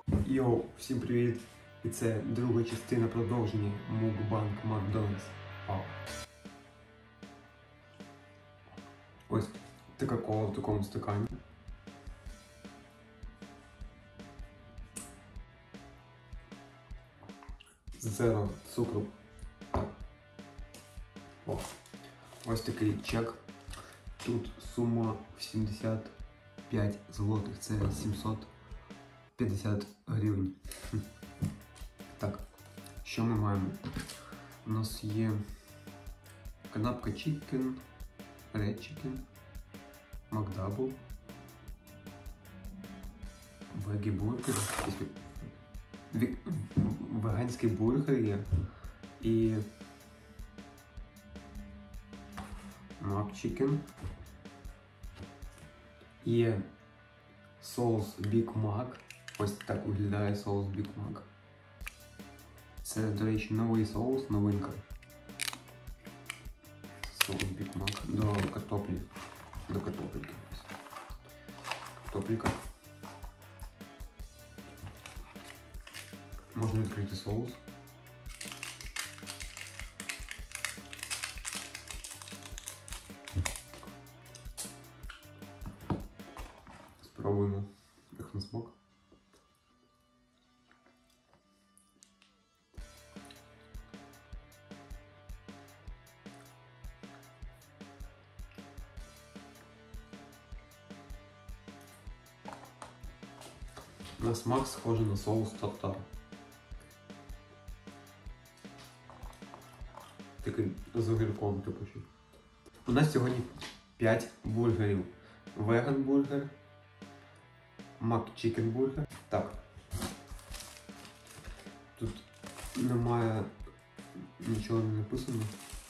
Йоу, всім привіт! І це друга частина продовження Мукбанг Макдональдс. Вау. Ось така кола в такому стакані. Зеро цукру. О. Ось такий чек. Тут сума 75 злотих, це 750 гривень. Так, що ми маємо? У нас є канапка Chicken, Red Chicken, McDouble, вегі бургер, веганський бургер є і Mac Chicken, є соус Big Mac, ось так виглядає соус Big Mac. Це, до речі, новий соус, новинка. Соус Big Mac до картоплі. До картопліки. Картопліка. Можна відкрити соус. Спробуємо їх на смак. На смак схожий на соус тартар. Такий з огірком, типу. У нас сьогодні 5 бургерів. Веган бургер, Мак Чікен бургер. Так. Тут немає нічого не написано.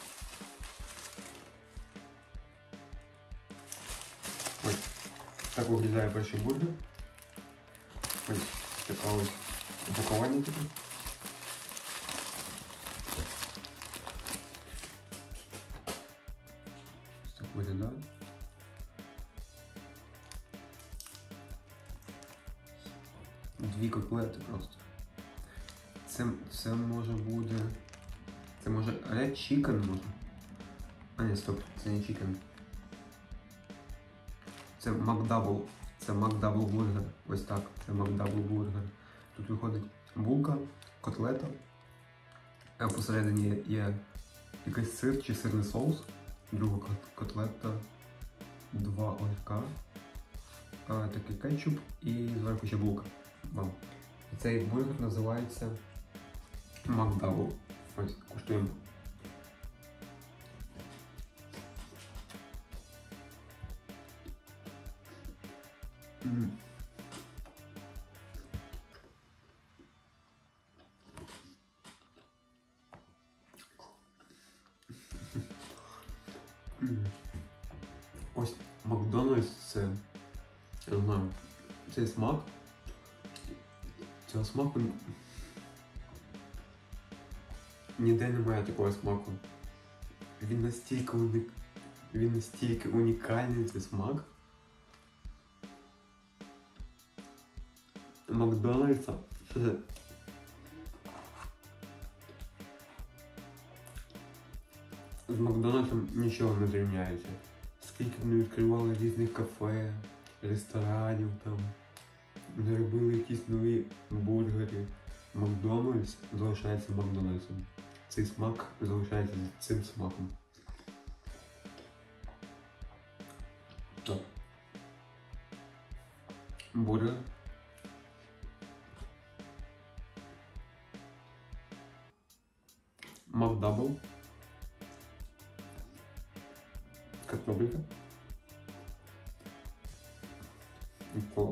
Ось так виглядає перший бургер. Ось така ось упакування таке. Ось так виглядає. Дві котлети просто. Це може буде... Це може Red Chicken може? А ні, стоп, це не Chicken. Це McDouble. Це McDouble бургер. Ось так, це McDouble бургер. Тут виходить булка, котлета. А посередині є якийсь сир чи сирний соус. Друга котлета, 2 огірка, такий кетчуп і зверху ще булка. Вау. І цей бургер називається McDouble. Ось, куштуємо. Ось Макдональдс це, я не знаю, цей смак, цього смаку ніде немає такого смаку. Він настільки унікальний, цей смак. Макдональдса. З Макдональдсом нічого не зрівняється. Скільки вони відкривали різних кафе, ресторанів там, не робили якісь нові бургери. Макдональдс залишається Макдональдсом. Цей смак залишається цим смаком. Так. Бургер. McDouble. Картоплика. І кола.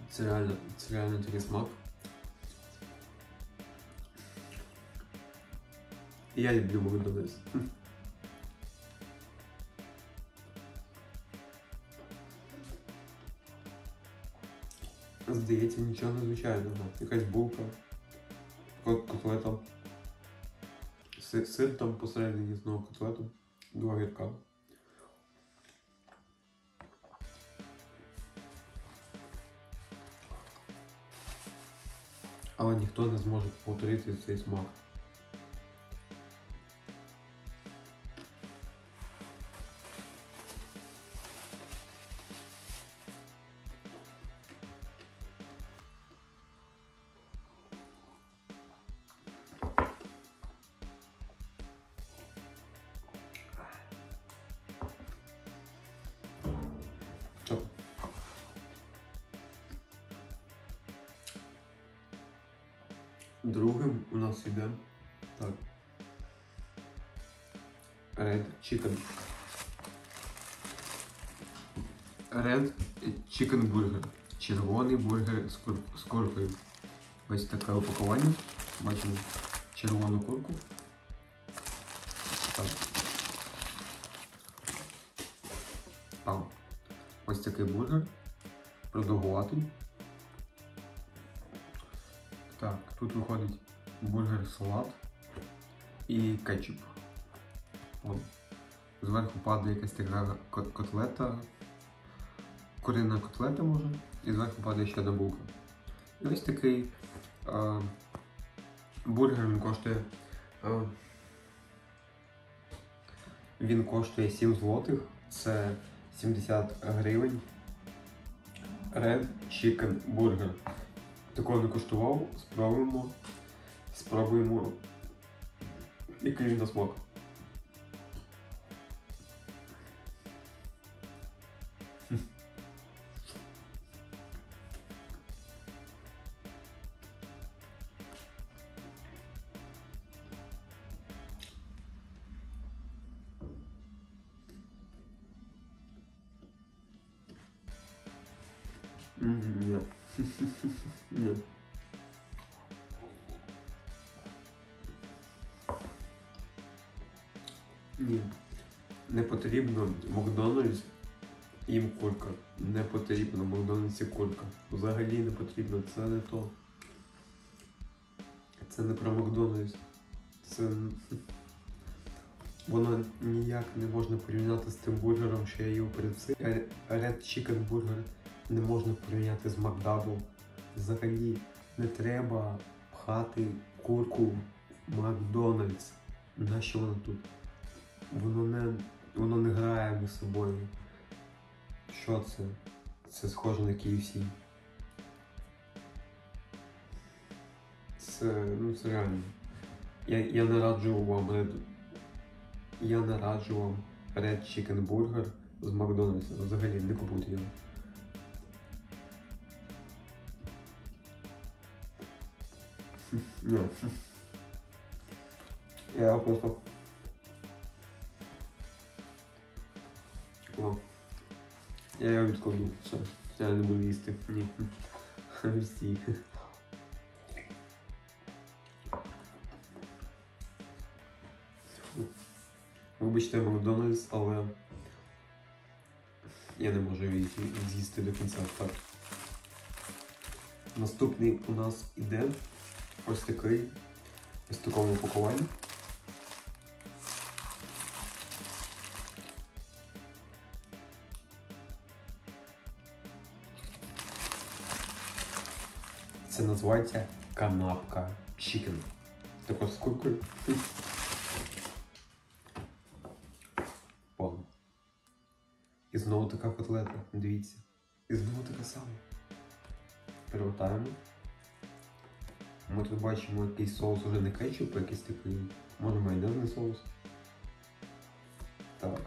Це реально такий смак. І я люблю Макдональдс. Здається, нічого незвичайного. Якась булка, котлета, сир там посередині, знову котлета, 2 огірка. Але ніхто не зможе повторити цей смак. Другим у нас йде так. Red Chicken. Red Chicken Burger. Червоний бургер з куркою. Ось таке упакування. Бачимо червону курку. Так. Там. Ось такий бургер. Продовгуватий. Так, тут виходить бургер-салат і кетчуп. Вон. Зверху падає якась така котлета, курина котлета може, і зверху падає ще одна булка. І ось такий бургер, він коштує 7 злотих, це 70 гривень. Red Chicken Burger. Такого не коштував, спробуємо, який він на смак. Ні. Ні. Ні. Не потрібно Макдональдс їм курка. Не потрібно Макдональдсі курка. Взагалі не потрібно. Це не то. Це не про Макдональдс. Це... Воно ніяк не можна порівняти з тим бургером, що я їв перед цим. Red Chicken Burger не можна порівняти з Макдабл. Взагалі не треба пхати курку в Макдональдс. Нащо воно тут? Воно не грає між собою. Що це? Це схоже на KFC. Це реально. Я не раджу вам Red Chicken Burger з Макдональдса. Взагалі не купуйте його. Ні. Я просто... О. Я його відкладу. Все. Я не буду їсти. Ні. Всі. Вибачте, Макдональдс, але я не можу її з'їсти до кінця. Так. Наступний у нас іде ось такий, ось в такому упакуванні. Це називається канапка chicken. Також з куркою. Вон. І знову така котлета, дивіться. І знову така сама. Перевертаємо. Ми тут бачимо якийсь соус, уже не кетчуп, а якийсь такий, може майонезний соус. Так.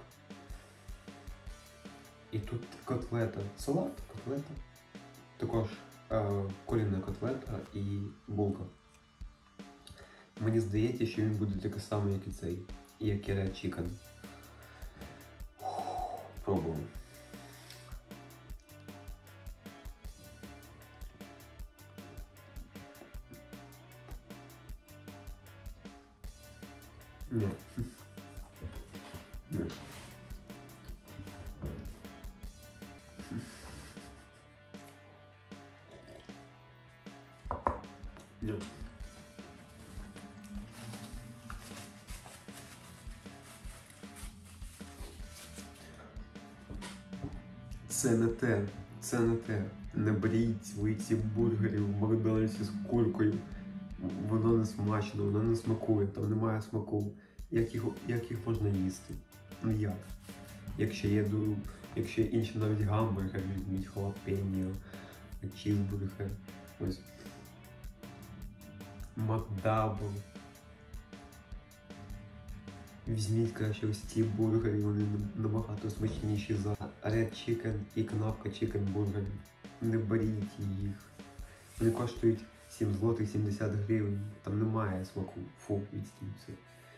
І тут котлета. Салат, котлета. Також курина котлета і булка. Мені здається, що він буде такий самий, як і цей, як і Red Chicken. Пробуємо. Ні. Ні. Ні. Це не те, це не те. Не беріть ви ці бургери в Макдональдсі з куркою. Воно не смачно, воно не смакує, там немає смаку. Як їх можна їсти? Ну як? Якщо є інші навіть гамбургери, візьміть халапеньо, чізбургер, ось Макдабл. Візьміть краще ось ці бургери, вони набагато смачніші за Red Chicken і Кнапка Chicken бургерів. Не беріть їх. Вони коштують 7 злотих 70 гривень. Там немає смаку. Фу, відстій все.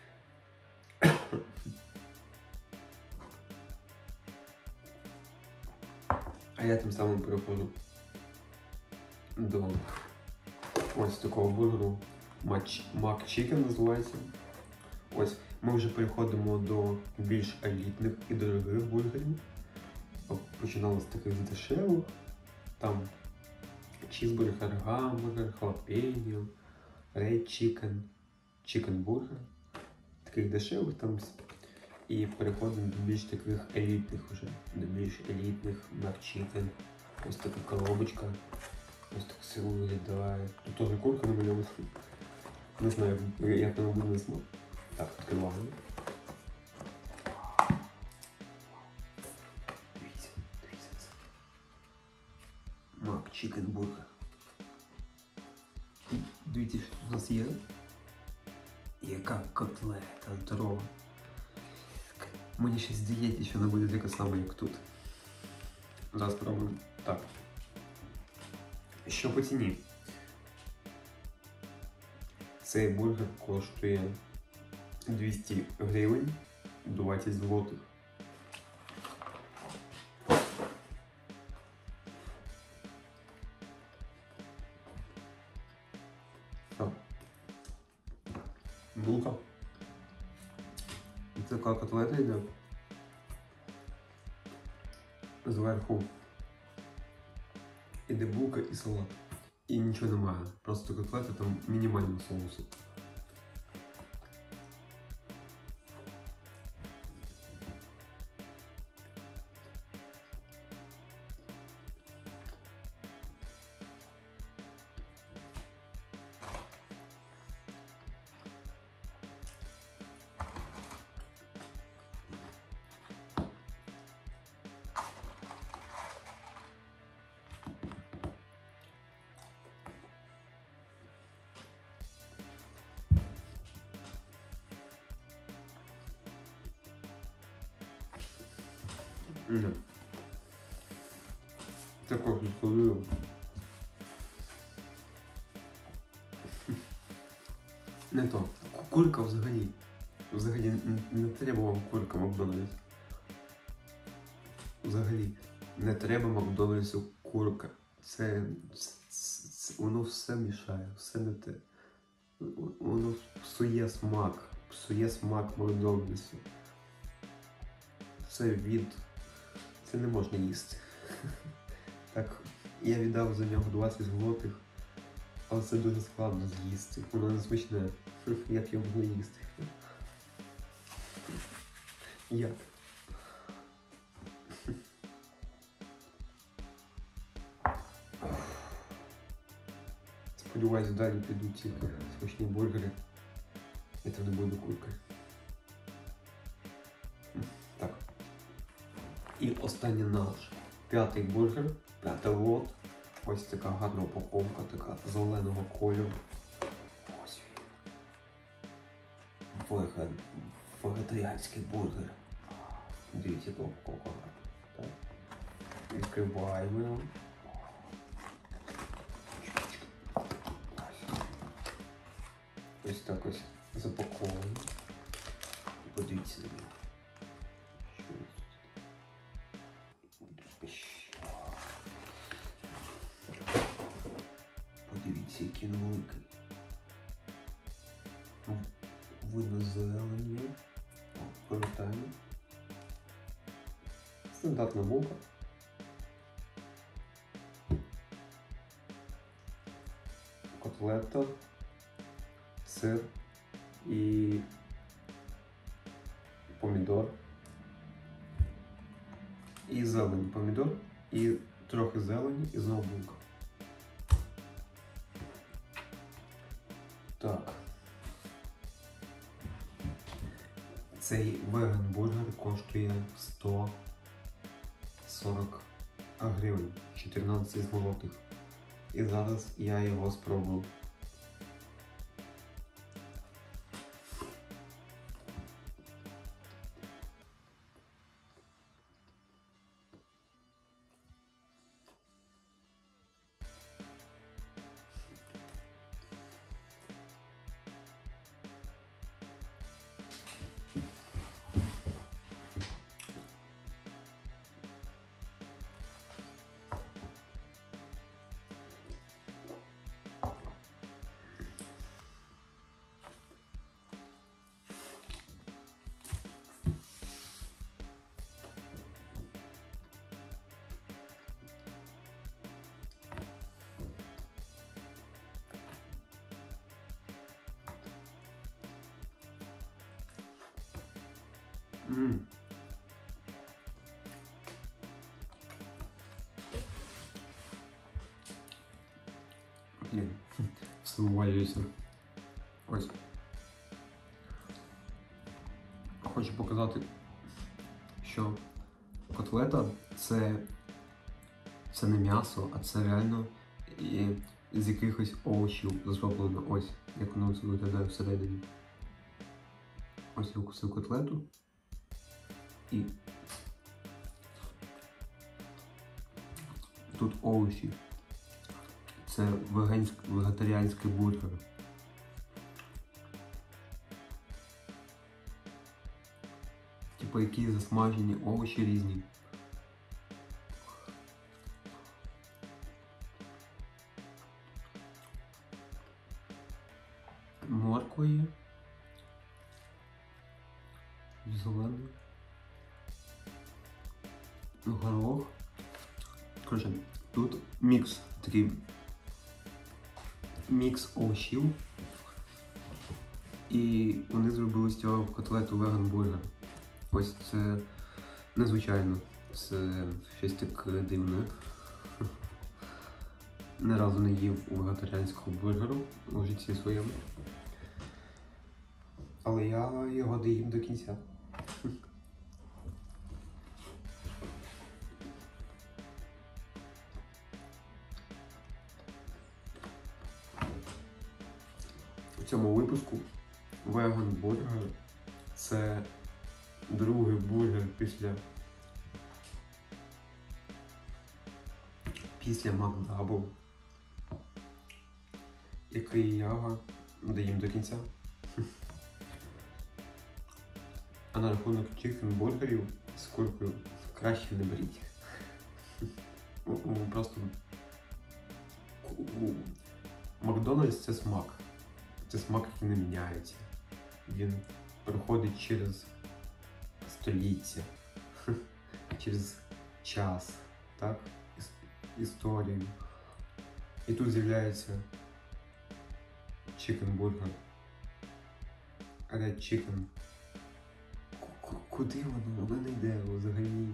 А я тим самим переходжу до ось такого бургеру. Mac Chicken називається. Ось, ми вже переходимо до більш елітних і дорогих бургерів. Починали з таких дешевих. Там чізбургер, гамбургер, халапеньо, Red Chicken, Chicken бургер. Таких дешевих там. І переходимо до більш таких елітних вже. До більш елітних Mac Chicken. Ось така коробочка. Ось так все виглядає. Тут теж курка намальована. Не знаю, як воно буде на смак. Так, відкриваємо. Дивіться, дивіться це. Mac Chicken бургер. Дивіться, що тут у нас є. Яка котлета здорова. Мені ще здається, що вона буде така сама, як тут. Зараз спробуємо. Так. Що по ціні? Цей бургер коштує 200 гривень, 20 злотих. Так. Булка. Така котлета йде. Зверху іде булка і салат. І нічого немає. Просто котлета, там мінімально соусу. Також відкладаю. Не то. Курка взагалі. Взагалі не треба вам курка Макдональдс. Взагалі не треба Макдональдсу курка. Це воно все мішає, все не те. Воно псує смак Макдональдсу. Це не можна їсти. Так, я віддав за нього 20 злотих, але це дуже складно з'їсти. Воно не смачне. Як його можна їсти? Як? Сподіваюсь, далі підуть ці смачні бургери. І це не буде курка. Так. І останній наш. 5-й бургер, 5-й лот. Ось така гарна упаковка, така зеленого кольору. Ось він. Вегетаріанський бургер. Дивіться, яка упаковка. Так. Відкриваємо його. Ось так ось запаковано. Подивіться на нього. Подивіться, який він великий. видно зелені. Повертаємо. Стандартна булка. Котлета, сир і помідор. І зелень помідор, і трохи зелені, і знову булка. Так. Цей веган-бургер коштує 140 гривень, 14 злотих. І зараз я його спробую. Блін, все вивалюється. Ось. Хочу показати, що котлета це не м'ясо, а це реально з якихось овочів зроблено. Ось, як воно це виглядає всередині. Ось я укусив котлету. І тут овочі. Це вегетаріанський бургер. Типу які засмажені овочі різні. Морква є. Зелений. Горох. Короче, тут мікс, такий мікс овочів. І вони зробили з цього котлету веган-бургер. Ось це незвичайно. Це щось таке дивне. Ні разу не їв вегетаріанського бургеру у житті своєму. Але я його доїм до кінця. У цьому випуску веган-бургер – це другий бургер після Макдабу, який я доїм до кінця. А на рахунок чикен-бургерів з куркою краще не беріть. Просто Макдональдс – це смак. Це смак, який не міняється. Він проходить через століття, через час, так? Історію. І тут з'являється чикен-бургер. Red Chicken. Куди воно? Воно не йде взагалі.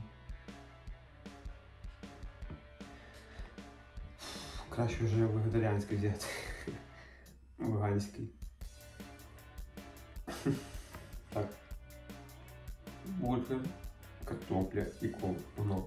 Краще вже вегетаріанський взяти. Веганський. Так. Бургер, картопля і воно.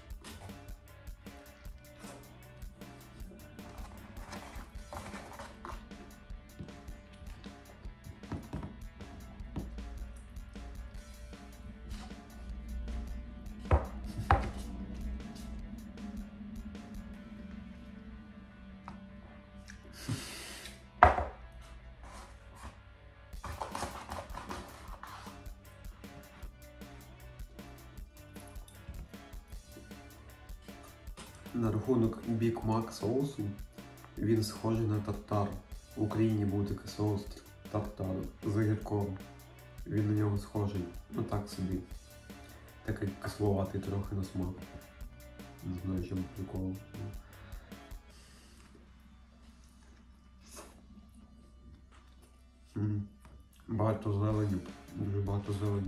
На рахунок Big Mac соусу, він схожий на тартар. В Україні був такий соус тартар з огірком. Він на нього схожий, ну так собі. Такий кисловатий трохи на смак. Не знаю, чому прикол. Багато зелені, дуже багато зелені.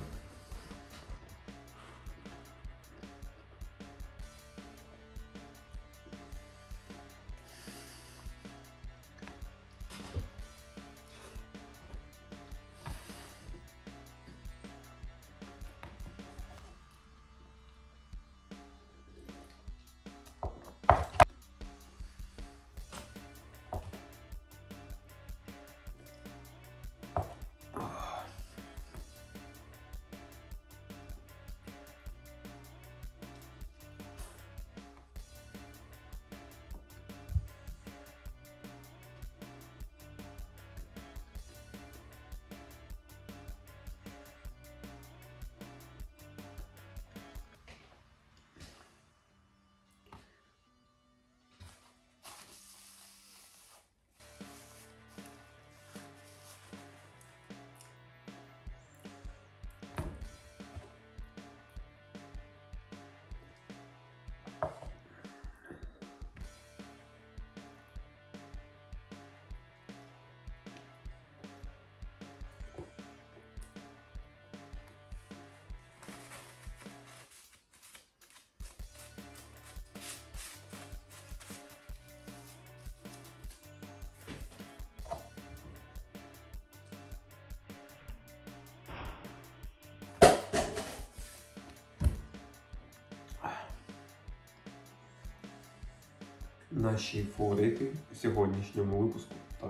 Наші фаворити в сьогоднішньому випуску. Так.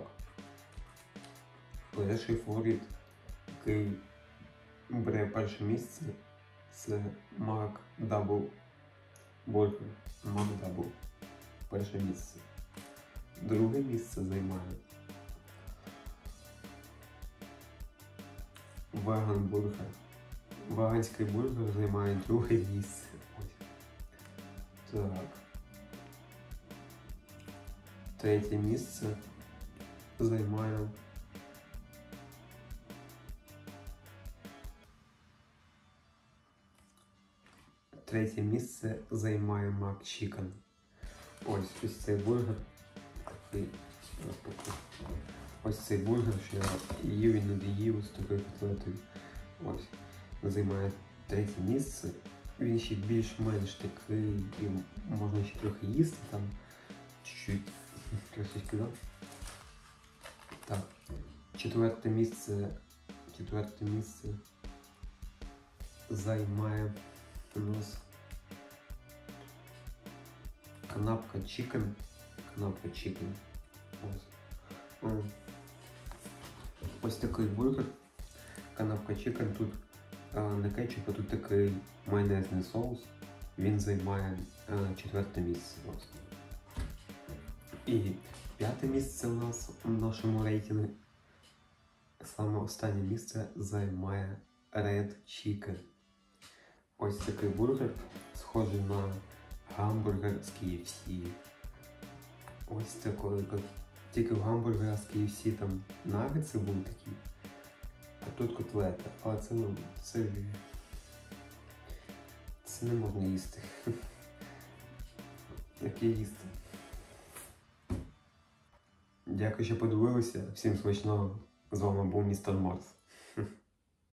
Перший фаворит, який бере перше місце, це McDouble Burger. McDouble. Перше місце. Друге місце займає Vegan Burger. Веганський бургер займає друге місце. Ось. Так. Третє місце займає McChicken. Ось цей бургер. Ось цей бургер, що я їв і не доїв з такою котлетою. Ось. Займає третє місце. Він ще більш-менш такий, і можна ще трохи їсти там. Чуть-чуть. Красочки, да? Так. Четверте місце займає у нас канапка Chicken. Ось такий бургер. Канапка Chicken. Тут не кетчуп, а тут такий майонезний соус. Він займає четверте місце. І п'яте місце у нас у нашому рейтингу. Саме останнє місце займає Red Chicken. Ось такий бургер, схожий на гамбургер з KFC. Ось такий, тільки в гамбургера з KFC там нагетси були такі, а тут котлета. Але це не можна їсти. Яке їсти? Дякую, що подивилися. Всім смачного. З вами був Містер Марс.